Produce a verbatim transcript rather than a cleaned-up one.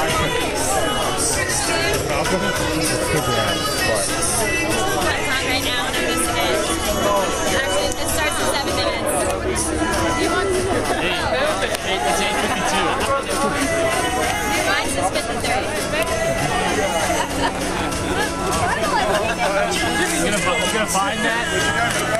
right now and I'm missing it. Actually, it starts in seven minutes. You want to? It's eight fifty-two. Mine says fifty-three. You gonna, you gonna find that?